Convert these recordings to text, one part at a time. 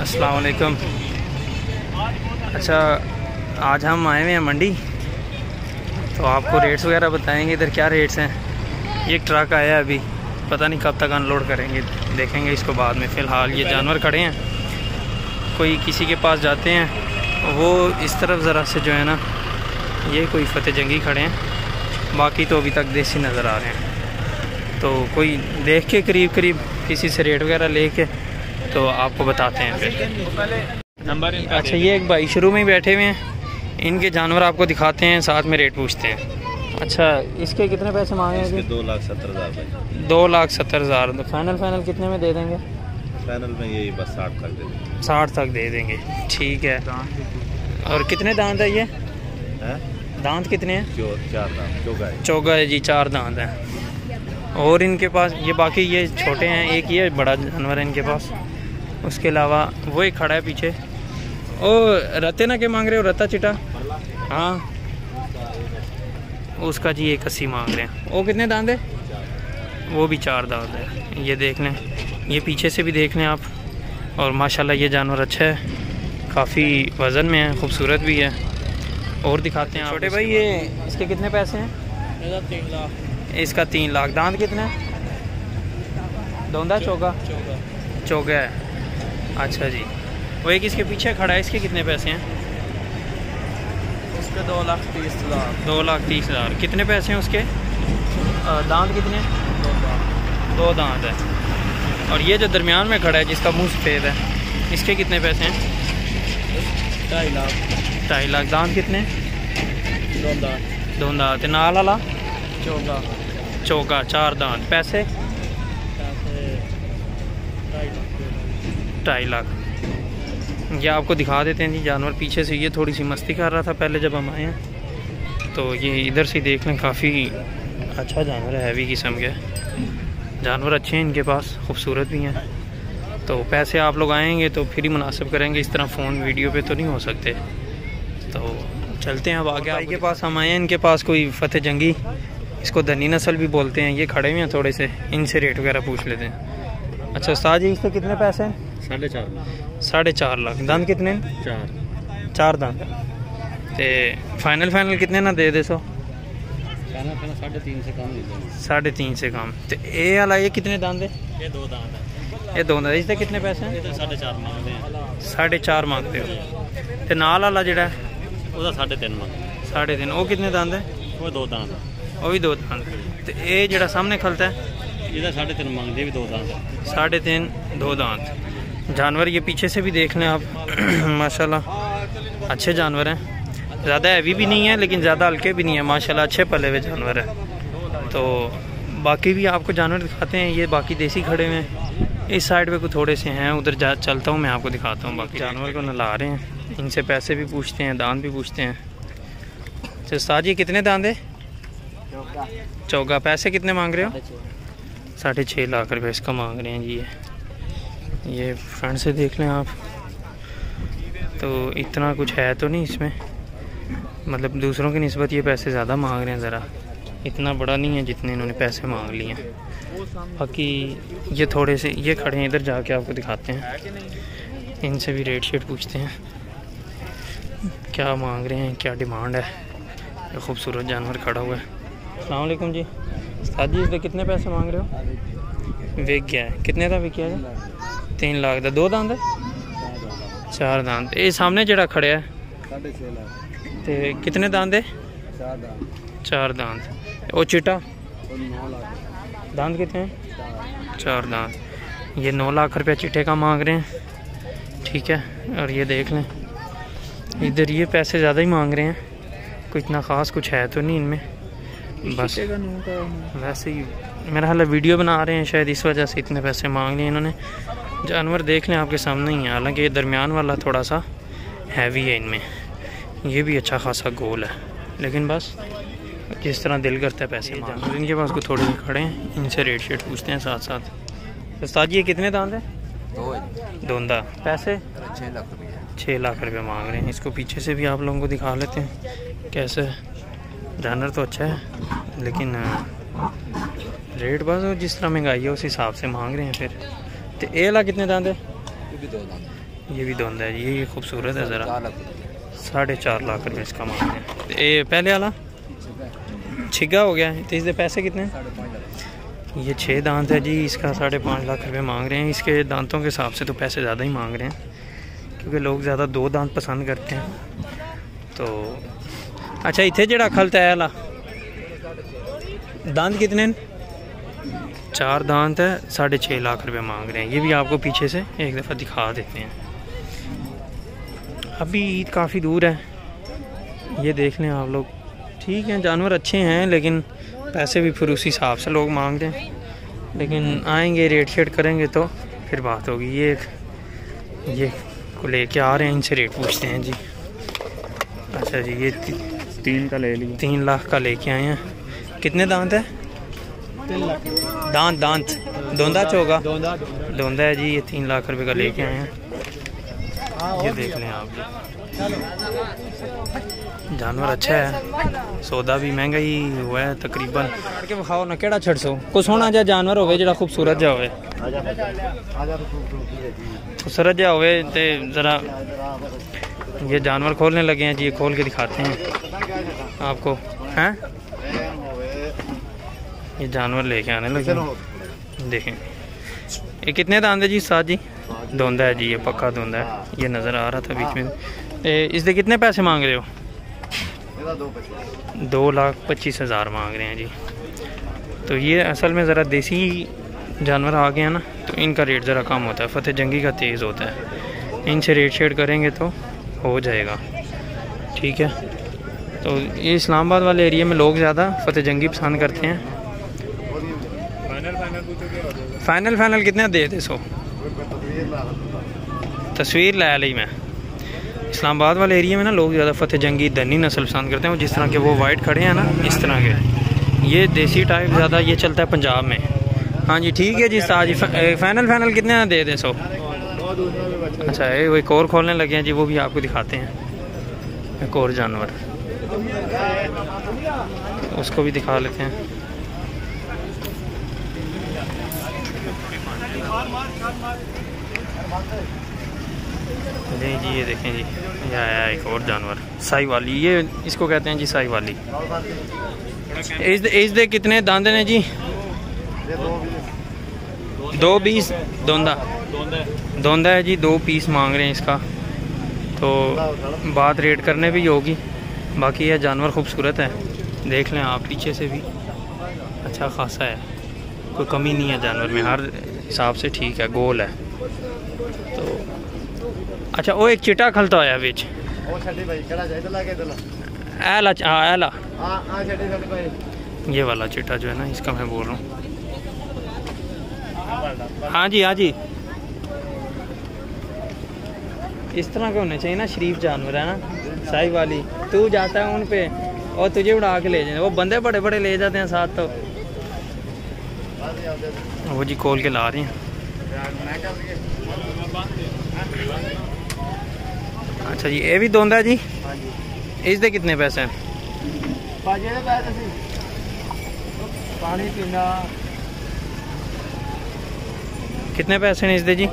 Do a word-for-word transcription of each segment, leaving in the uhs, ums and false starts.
अस्सलाम वालेकुम। अच्छा, आज हम आए हुए हैं मंडी, तो आपको रेट्स वगैरह बताएंगे इधर क्या रेट्स हैं। ये ट्रक आया है अभी, पता नहीं कब तक अनलोड करेंगे, देखेंगे इसको बाद में। फ़िलहाल ये जानवर खड़े हैं, कोई किसी के पास जाते हैं, वो इस तरफ ज़रा से जो है ना, ये कोई फतेह जंगी खड़े हैं, बाकी तो अभी तक देसी नज़र आ रहे हैं। तो कोई देख के करीब करीब किसी से रेट वगैरह लेके तो आपको बताते हैं फिर नंबर। अच्छा, ये एक भाई शुरू में ही बैठे हुए हैं, इनके जानवर आपको दिखाते हैं, साथ में रेट पूछते हैं। अच्छा, इसके कितने पैसे मांगे? दो लाख सत्तर हज़ार। दो लाख सत्तर हज़ार। तो फाइनल फाइनल कितने में दे देंगे? फाइनल में यही बस साठ तक दे देंगे। साठ तक दे देंगे, ठीक है। और कितने दांत है ये है? दांत कितने हैं? चार दांत। चौगा है। चौगा है जी, चार दांत हैं। और इनके पास ये बाकी ये छोटे हैं, एक ये बड़ा जानवर है इनके पास। उसके अलावा वो एक खड़ा है पीछे। ओ रते ना के मांग रहे हो? रता चिटा, हाँ, उसका जी एक अस्सी मांग रहे हैं। वो कितने दांत है? वो भी चार दांत है। ये देख लें, ये पीछे से भी देख लें आप। और माशाल्लाह ये जानवर अच्छा है, काफ़ी वज़न में है, खूबसूरत भी है। और दिखाते हैं छोटे भाई, ये इसके कितने पैसे हैं? तीन लाख। इसका तीन लाख। दांत कितने? दोंदा चौगा चौगा है। अच्छा जी। वो एक इसके पीछे खड़ा है, इसके कितने पैसे हैं? उसके दो लाख तीस हज़ार। दो लाख तीस हज़ार। कितने पैसे हैं उसके? दांत कितने? दो दांत। दो दांत है। और ये जो दरमियान में खड़ा है जिसका मुंह सफ़ेद है, इसके कितने पैसे हैं? ढाई लाख। ढाई लाख। दांत कितने? दो दांत। दो दांत। नाल वाला चौगा चौका, चार दांत। पैसे? ढाई लाख। ये आपको दिखा देते हैं जी जानवर पीछे से। ये थोड़ी सी मस्ती कर रहा था पहले जब हम आए हैं, तो ये इधर से देख लें, काफ़ी अच्छा जानवर है, हैवी किस्म के जानवर अच्छे हैं इनके पास, खूबसूरत भी हैं। तो पैसे आप लोग आएंगे तो फिर ही मुनासिब करेंगे, इस तरह फ़ोन वीडियो पे तो नहीं हो सकते। तो चलते हैं अब आगे। भाई के पास हम आए हैं, इनके पास कोई फतेह जंगी, इसको धनी नस्ल भी बोलते हैं, ये खड़े हुए हैं थोड़े से, इनसे रेट वगैरह पूछ लेते हैं। अच्छा उस्ताद जी, इसके कितने पैसे हैं? साढ़े चार लाख। साढ़े चार लाख। दांत कितने? चार चार दांत। तो फाइनल फाइनल कितने ना दे दे सो? साढ़े तीन से कम नहीं। साढ़े तीन से कम। तो ये वाला ये कितने दांत है? ये दो दांत है। ये दो दांत। इसके कितने पैसे हैं? साढ़े चार मांगते हैं। साढ़े चार मांगते हो। तो नाल वाला जड़ा ਉਹਦਾ साढ़े तीन मांगते। साढ़े तीन। वो कितने दांत है? वो दो दांत है। वो भी दो दांत। तो ये जड़ा सामने खलता है, ਇਹਦਾ साढ़े तीन मांगते भी दो दांत है। साढ़े तीन, दो दांत। जानवर ये पीछे से भी देख लें आप, माशाल्लाह अच्छे जानवर हैं, ज़्यादा हैवी भी नहीं है लेकिन ज़्यादा हल्के भी नहीं है, माशाल्लाह अच्छे पले हुए जानवर है। तो बाकी भी आपको जानवर दिखाते हैं। ये बाकी देसी खड़े हुए हैं, इस साइड पे कुछ थोड़े से हैं, उधर जा चलता हूँ मैं आपको दिखाता हूँ। बाकी जानवर को नला रहे हैं, इनसे पैसे भी पूछते हैं, दांत भी पूछते हैं। तो उस्ताद जी कितने दांत है? चौगा। पैसे कितने मांग रहे हो? साढ़े छः लाख रुपये इसका मांग रहे हैं जी। ये ये फ्रंट से देख लें आप, तो इतना कुछ है तो नहीं इसमें, मतलब दूसरों की निस्बत ये पैसे ज़्यादा मांग रहे हैं, ज़रा इतना बड़ा नहीं है जितने इन्होंने पैसे मांग लिए हैं। बाकी ये थोड़े से ये खड़े हैं, इधर जाके आपको दिखाते हैं, इनसे भी रेट शेट पूछते हैं क्या मांग रहे हैं, क्या डिमांड है। ये खूबसूरत जानवर खड़ा हुआ है। अस्सलाम वालेकुम जी। उस्ताद जी इसके कितने पैसे मांग रहे हो? विक गया है। कितने का विक गया है? तीन लाख का। दो दांत है? चार दांत। ये सामने जड़ा खड़े है साढ़े छः लाख। तो कितने दांत है? चार दांत। चार दांत। वो चिटा नौ लाख। दांत कितने हैं? चार दांत। ये नौ लाख रुपये चिट्टे का मांग रहे हैं, ठीक है। और ये देख लें इधर ये पैसे ज़्यादा ही मांग रहे हैं, कोई इतना ख़ास कुछ है तो नहीं इनमें, बस वैसे ही मेरा हाल वीडियो बना रहे हैं शायद, इस वजह से इतने पैसे मांग लिए इन्होंने। जानवर देख लें आपके सामने ही है, हालांकि ये दरमियान वाला थोड़ा सा हैवी है इनमें, ये भी अच्छा खासा गोल है, लेकिन बस जिस तरह दिल करता है पैसे मांग। इनके पास को थोड़े से खड़े हैं, इनसे रेट शेट पूछते हैं साथ साथ। उस्ताद जी ये कितने दांत है? दो दोंदा। पैसे? छः लाख रुपये। छः लाख रुपये मांग रहे हैं। इसको पीछे से भी आप लोगों को दिखा लेते हैं कैसे। जानवर तो अच्छा है लेकिन रेट बस जिस तरह महंगाई है उस हिसाब से मांग रहे हैं। फिर तो ए ला कितने दांत है? ये भी दो दांत। ये भी धुंध है जी, ये खूबसूरत है ज़रा। चार लाख रुपये। साढ़े चार लाख रुपये इसका मांग रहे हैं। ये पहले वाला छिगा हो गया है, तो इसके पैसे कितने हैं? साढ़े पाँच लाख। ये छः दांत है जी, इसका साढ़े पाँच लाख रुपए मांग रहे हैं। इसके दांतों के हिसाब से तो पैसे ज़्यादा ही मांग रहे हैं, क्योंकि लोग ज़्यादा दो दांत पसंद करते हैं। तो अच्छा, इतने जड़ा खलता है ला दांत कितने? चार दांत है, साढ़े छः लाख रुपए मांग रहे हैं। ये भी आपको पीछे से एक दफ़ा दिखा देते हैं। अभी ईद काफ़ी दूर है, ये देख लें आप लोग। ठीक है, जानवर अच्छे हैं, लेकिन पैसे भी फिर उसी हिसाब से लोग मांग रहे हैं। लेकिन आएंगे, रेट शेट करेंगे तो फिर बात होगी। ये ये को लेके आ रहे हैं, इनसे रेट पूछते हैं जी। अच्छा जी, ये ती, तीन का ले लिया। तीन लाख का लेके आए हैं। कितने दांत है? दांत दांत दोंदा चोगा दोंदा है जी। ये तीन लाख रुपए का लेके आए हैं। ये देख लें आप, जानवर अच्छा है, सौदा भी महंगा ही हुआ है तकरीबन। के खाओ ना, केड़ा छड़ सो कुछ होना जा जानवर होवे जरा खूबसूरत जा होवे, खूबसूरत जा होवे ते जरा। ये जानवर खोलने लगे हैं जी, ये खोल के दिखाते हैं आपको। हैं ये जानवर लेके आने लगे, देखें। ये कितने दांत है जी? सात जी, धुंधा है जी, ये पक्का धुंधा है। ये नज़र आ रहा था बीच में। ए, इसके कितने पैसे मांग रहे हो? दो लाख पच्चीस हज़ार मांग रहे हैं जी। तो ये असल में ज़रा देसी जानवर आ गए हैं ना, तो इनका रेट ज़रा कम होता है। फतेह जंगी का तेज़ होता है, इनसे रेट शेड करेंगे तो हो जाएगा। ठीक है, तो ये इस्लामाबाद वाले एरिया में लोग ज़्यादा फतेह जंगी पसंद करते हैं। फाइनल फाइनल कितने दे दे सो? तस्वीर लाया ली मैं। इस्लामाबाद वाले एरिया में ना लोग ज़्यादा फतेह जंगी दनी नस्ल पसंद करते हैं। जिस तरह के वो वाइट खड़े हैं ना, इस तरह के, ये देसी टाइप ज़्यादा ये चलता है पंजाब में। हाँ जी, ठीक है जी। साज फाइनल फाइनल कितने दे दे सो? अच्छा, ये वो एक और खोलने लगे हैं जी, वो भी आपको दिखाते हैं। एक और जानवर, उसको भी दिखा लेते हैं। जी जी, ये देखें जी, ये आया एक और जानवर, साई वाली। ये इसको कहते हैं जी साई वाली। इस इस दे कितने दांत ने जी? दो बीस दोंदा दोंदा है जी, दो पीस मांग रहे हैं इसका। तो बात रेट करने भी होगी। बाकी यह जानवर खूबसूरत है, देख लें आप, पीछे से भी अच्छा खासा है, कोई कमी नहीं है जानवर में, हर हिसाब से ठीक है, गोल है। तो अच्छा, वो एक चिट्टा खलता होया बिच एला, हाँ एला, ये वाला चिट्टा जो है ना, इसका मैं बोल रहा हूँ। हाँ जी, हाँ जी, इस तरह के होने चाहिए ना, शरीफ जानवर है ना, साई वाली। तू जाता है उन पे और तुझे उड़ा के ले जाते, वो बंदे बड़े बड़े ले जाते हैं साथ। तो वो जी खोल के ला रहे हैं। अच्छा जी, ये भी दोंदा जी। इस दे कितने पैसे हैं? पानी पीना कितने पैसे हैं इस दे जी?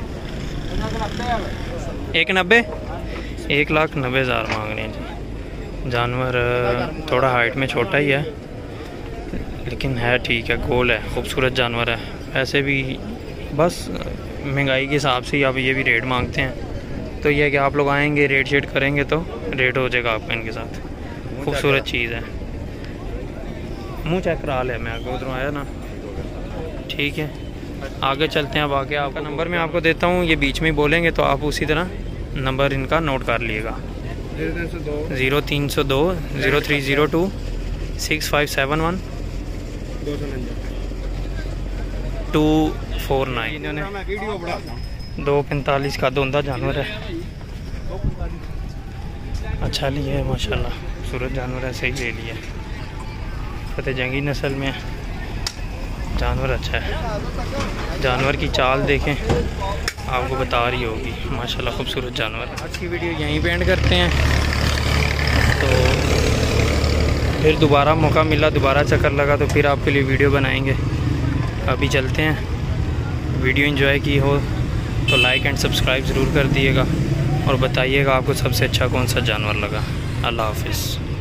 एक नब्बे एक लाख नब्बे हज़ार मांग रहे हैं जी। जानवर थोड़ा हाइट में छोटा ही है, लेकिन है ठीक है, गोल है, खूबसूरत जानवर है। ऐसे भी बस महंगाई के हिसाब से ही आप ये भी रेट मांगते हैं। तो ये है कि आप लोग आएंगे, रेट शेट करेंगे तो रेट हो जाएगा आपका इनके साथ। खूबसूरत चीज़ है। मुँह चेक करा लिया मैं, आगे उधरों आया ना। ठीक है, आगे चलते हैं। अब आगे आपका नंबर मैं आपको देता हूँ, ये बीच में ही बोलेंगे तो आप उसी तरह नंबर इनका नोट कर लीजिएगा। ज़ीरो तीन सौ दो zero three zero two six five seven one two four nine. इन्होंने दो पैंतालीस का दोंदा जानवर है, अच्छा लिए है माशाल्लाह, खूबसूरत जानवर है, सही ले लिया। फतेह जंगी नस्ल में जानवर अच्छा है। जानवर की चाल देखें, आपको बता रही होगी, माशाल्लाह खूबसूरत जानवर। आज की वीडियो यहीं पे एंड करते हैं। तो फिर दोबारा मौका मिला, दोबारा चक्कर लगा तो फिर आपके लिए वीडियो बनाएंगे। अभी चलते हैं, वीडियो एंजॉय की हो तो लाइक एंड सब्सक्राइब ज़रूर कर दिएगा और बताइएगा आपको सबसे अच्छा कौन सा जानवर लगा। अल्लाह हाफिज़।